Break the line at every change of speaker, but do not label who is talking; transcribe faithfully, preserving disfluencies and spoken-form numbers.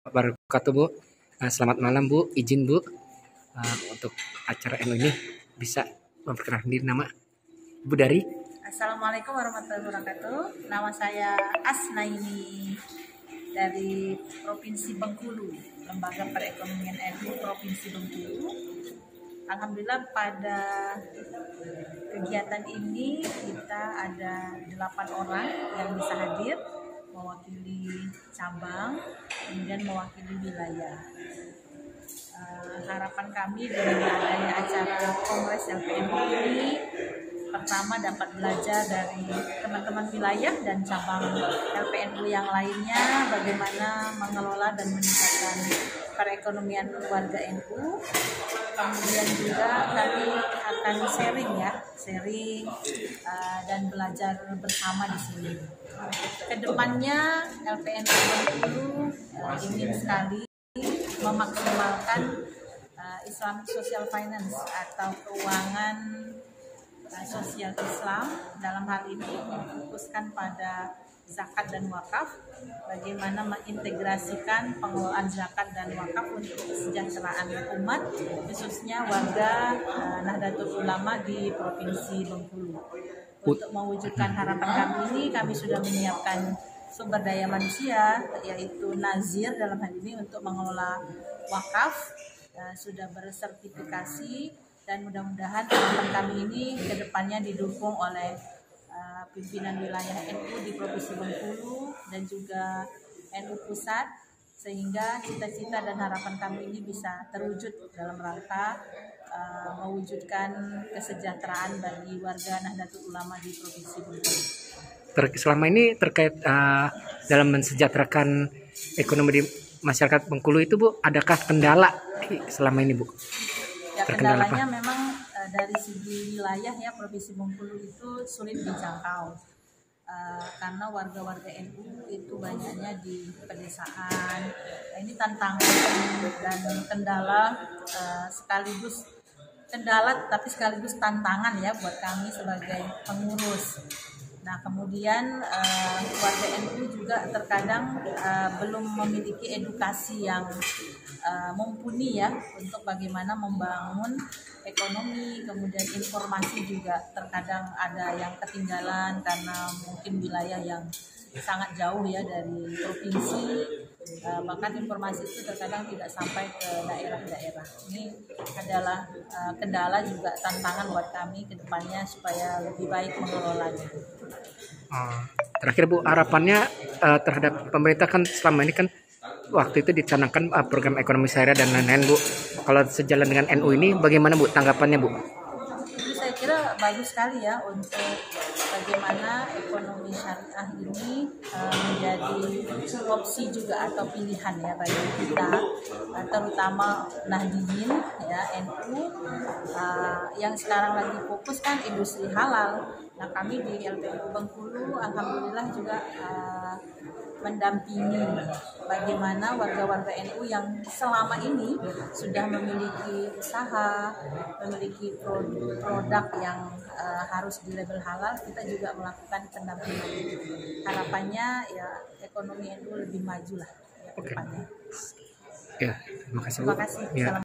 Wabarakatuh Bu. Eh, Selamat malam Bu. Izin Bu eh, untuk acara N U ini bisa memperkenalkan diri, nama Bu dari.
Assalamualaikum warahmatullahi wabarakatuh. Nama saya Asnaini dari Provinsi Bengkulu, Lembaga Perekonomian N U Provinsi Bengkulu. Alhamdulillah pada kegiatan ini kita ada delapan orang yang bisa hadir, mewakili cabang, kemudian mewakili wilayah. Uh, harapan kami dengan adanya acara Kongres L P N U ini, pertama dapat belajar dari teman-teman wilayah dan cabang L P N U yang lainnya bagaimana mengelola dan meningkatkan perekonomian warga N U. Kemudian juga kami akan sharing ya, sharing uh, dan belajar bersama di sini. Kedepannya L P N U Bengkulu uh, ingin sekali memaksimalkan uh, Islamic Social Finance atau keuangan uh, sosial Islam. Dalam hal ini difokuskan pada zakat dan wakaf, bagaimana mengintegrasikan pengelolaan zakat dan wakaf untuk kesejahteraan umat, khususnya warga uh, Nahdlatul Ulama di Provinsi Bengkulu. Untuk mewujudkan harapan kami ini, kami sudah menyiapkan sumber daya manusia, yaitu nazir dalam hal ini untuk mengelola wakaf, uh, sudah bersertifikasi, dan mudah-mudahan harapan kami ini kedepannya didukung oleh uh, pimpinan wilayah N U di Provinsi Bengkulu dan juga N U Pusat, sehingga cita-cita dan harapan kami ini bisa terwujud dalam rangka uh, mewujudkan kesejahteraan bagi warga Nahdlatul Ulama di Provinsi Bengkulu.
Ter- selama ini terkait uh, dalam mensejahterakan ekonomi di masyarakat Bengkulu itu Bu, adakah kendala selama ini Bu?
Ya, kendalanya memang uh, dari segi wilayah ya, Provinsi Bengkulu itu sulit dijangkau uh, karena warga-warga N U itu banyaknya di pedesaan. Nah, ini tantangan dan kendala uh, sekaligus kendala tapi sekaligus tantangan ya buat kami sebagai pengurus. Nah, kemudian uh, warga N U juga terkadang uh, belum memiliki edukasi yang uh, mumpuni ya untuk bagaimana membangun ekonomi, kemudian informasi juga terkadang ada yang ketinggalan karena mungkin wilayah yang sangat jauh ya dari provinsi, uh, bahkan informasi itu terkadang tidak sampai ke daerah-daerah. Ini adalah uh, kendala juga tantangan buat kami ke depannya supaya lebih baik mengelolanya.
Uh, terakhir Bu, harapannya uh, terhadap pemerintah kan selama ini kan waktu itu dicanangkan uh, program ekonomi syariah dan lain-lain Bu. Kalau sejalan dengan N U ini bagaimana Bu tanggapannya Bu?
Itu saya kira bagus sekali ya untuk bagaimana ekonomi syariah ini uh, menjadi opsi juga atau pilihan ya bagi kita, uh, terutama Nahdiyin ya N U uh, yang sekarang lagi fokus kan industri halal. Nah, kami di L P N U Bengkulu alhamdulillah juga uh, mendampingi bagaimana warga-warga N U yang selama ini sudah memiliki usaha, memiliki produk, produk yang uh, harus di label halal, kita juga melakukan pendampingan. Harapannya ya ekonomi N U lebih maju lah ya, ke depannya.
Ya, terima kasih Bu.
Terima kasih.
Ya.